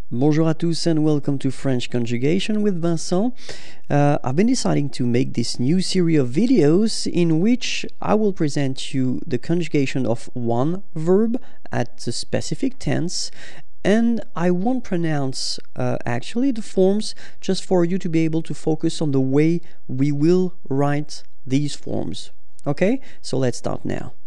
Bonjour à tous and welcome to French Conjugation with Vincent. I've been deciding to make this new series of videos in which I will present you the conjugation of one verb at a specific tense, and I won't pronounce actually the forms, just for you to be able to focus on the way we will write these forms. Okay, so let's start now.